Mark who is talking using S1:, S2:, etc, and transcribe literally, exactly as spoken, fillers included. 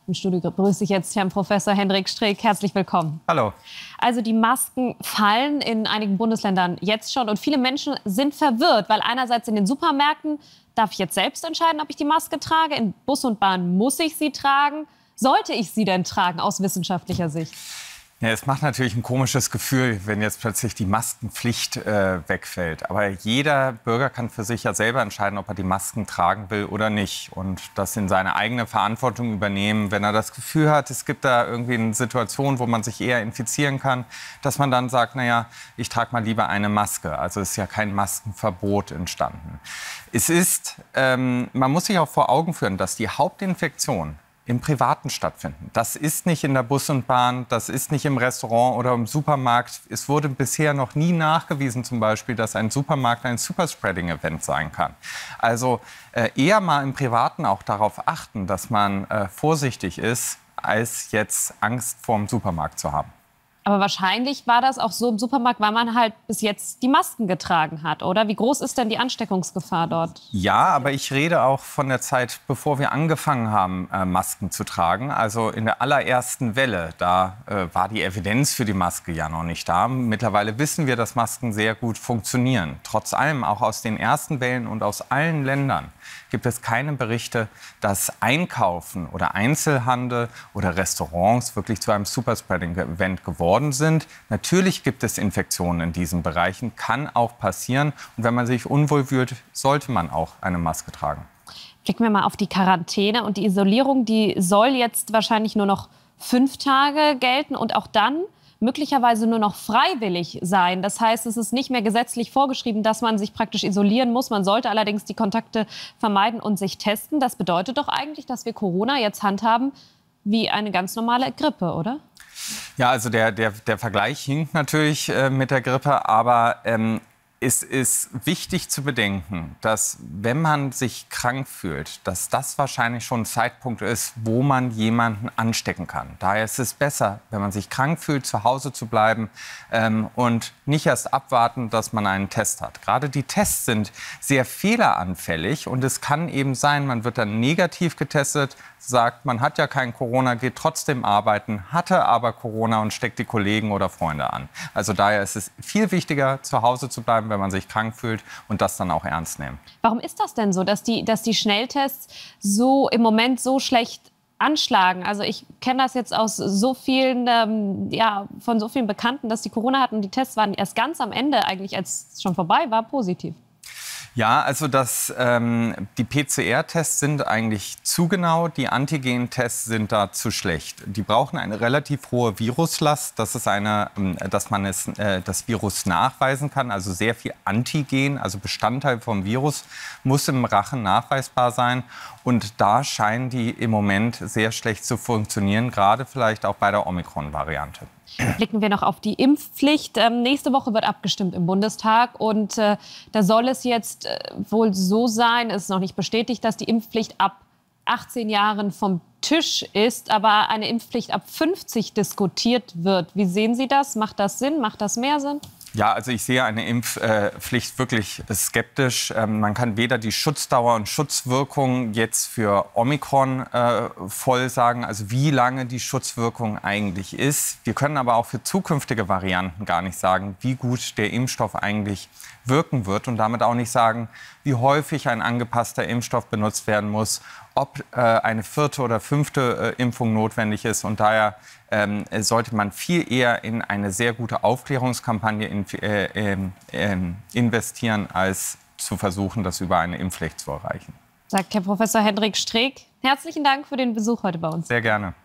S1: Im Studio begrüße ich jetzt Herrn Professor Hendrik Streeck. Herzlich willkommen.
S2: Hallo.
S1: Also die Masken fallen in einigen Bundesländern jetzt schon und viele Menschen sind verwirrt, weil einerseits in den Supermärkten darf ich jetzt selbst entscheiden, ob ich die Maske trage. In Bus und Bahn muss ich sie tragen. Sollte ich sie denn tragen aus wissenschaftlicher Sicht?
S2: Ja, es macht natürlich ein komisches Gefühl, wenn jetzt plötzlich die Maskenpflicht äh, wegfällt. Aber jeder Bürger kann für sich ja selber entscheiden, ob er die Masken tragen will oder nicht. Und das in seine eigene Verantwortung übernehmen, wenn er das Gefühl hat, es gibt da irgendwie eine Situation, wo man sich eher infizieren kann, dass man dann sagt, naja, ich trage mal lieber eine Maske. Also es ist ja kein Maskenverbot entstanden. Es ist, ähm, man muss sich auch vor Augen führen, dass die Hauptinfektion im Privaten stattfinden. Das ist nicht in der Bus und Bahn, das ist nicht im Restaurant oder im Supermarkt. Es wurde bisher noch nie nachgewiesen, zum Beispiel, dass ein Supermarkt ein Superspreading-Event sein kann. Also äh, eher mal im Privaten auch darauf achten, dass man äh, vorsichtig ist, als jetzt Angst vor dem Supermarkt zu haben.
S1: Aber wahrscheinlich war das auch so im Supermarkt, weil man halt bis jetzt die Masken getragen hat, oder? Wie groß ist denn die Ansteckungsgefahr dort?
S2: Ja, aber ich rede auch von der Zeit, bevor wir angefangen haben, äh, Masken zu tragen. Also in der allerersten Welle, da äh, war die Evidenz für die Maske ja noch nicht da. Mittlerweile wissen wir, dass Masken sehr gut funktionieren. Trotz allem, auch aus den ersten Wellen und aus allen Ländern, gibt es keine Berichte, dass Einkaufen oder Einzelhandel oder Restaurants wirklich zu einem Superspreading-Event geworden sind. Natürlich gibt es Infektionen in diesen Bereichen, kann auch passieren. Und wenn man sich unwohl fühlt, sollte man auch eine Maske tragen.
S1: Blicken wir mal auf die Quarantäne und die Isolierung. Die soll jetzt wahrscheinlich nur noch fünf Tage gelten und auch dann möglicherweise nur noch freiwillig sein. Das heißt, es ist nicht mehr gesetzlich vorgeschrieben, dass man sich praktisch isolieren muss. Man sollte allerdings die Kontakte vermeiden und sich testen. Das bedeutet doch eigentlich, dass wir Corona jetzt handhaben wie eine ganz normale Grippe, oder?
S2: Ja, also der, der, der Vergleich hinkt natürlich äh, mit der Grippe, aber ähm, es ist wichtig zu bedenken, dass wenn man sich krank fühlt, dass das wahrscheinlich schon ein Zeitpunkt ist, wo man jemanden anstecken kann. Daher ist es besser, wenn man sich krank fühlt, zu Hause zu bleiben ähm, und nicht erst abwarten, dass man einen Test hat. Gerade die Tests sind sehr fehleranfällig und es kann eben sein, man wird dann negativ getestet, sagt, man hat ja kein Corona, geht trotzdem arbeiten, hatte aber Corona und steckt die Kollegen oder Freunde an. Also daher ist es viel wichtiger, zu Hause zu bleiben, wenn man sich krank fühlt und das dann auch ernst nehmen.
S1: Warum ist das denn so, dass die, dass die Schnelltests so im Moment so schlecht anschlagen? Also ich kenne das jetzt aus so vielen, ähm, ja, von so vielen Bekannten, dass die Corona hatten und die Tests waren erst ganz am Ende, eigentlich als es schon vorbei war, positiv.
S2: Ja, also das, ähm, die P C R-Tests sind eigentlich zu genau, die Antigen-Tests sind da zu schlecht. Die brauchen eine relativ hohe Viruslast, das ist eine, dass man es, äh, das Virus nachweisen kann, also sehr viel Antigen, also Bestandteil vom Virus, muss im Rachen nachweisbar sein. Und da scheinen die im Moment sehr schlecht zu funktionieren, gerade vielleicht auch bei der Omikron-Variante.
S1: Blicken wir noch auf die Impfpflicht. Ähm, nächste Woche wird abgestimmt im Bundestag. Und äh, da soll es jetzt äh, wohl so sein, es ist noch nicht bestätigt, dass die Impfpflicht ab achtzehn Jahren vom Tisch ist, aber eine Impfpflicht ab fünfzig diskutiert wird. Wie sehen Sie das? Macht das Sinn? Macht das mehr Sinn?
S2: Ja, also ich sehe eine Impfpflicht wirklich skeptisch. Man kann weder die Schutzdauer und Schutzwirkung jetzt für Omikron äh, voll sagen, also wie lange die Schutzwirkung eigentlich ist. Wir können aber auch für zukünftige Varianten gar nicht sagen, wie gut der Impfstoff eigentlich wirken wird und damit auch nicht sagen, wie häufig ein angepasster Impfstoff benutzt werden muss, ob äh, eine vierte oder fünfte äh, Impfung notwendig ist. Und daher ähm, sollte man viel eher in eine sehr gute Aufklärungskampagne in, äh, äh, investieren, als zu versuchen, das über eine Impfpflicht zu erreichen.
S1: Sagt Herr Professor Hendrik Streeck. Herzlichen Dank für den Besuch heute bei uns.
S2: Sehr gerne.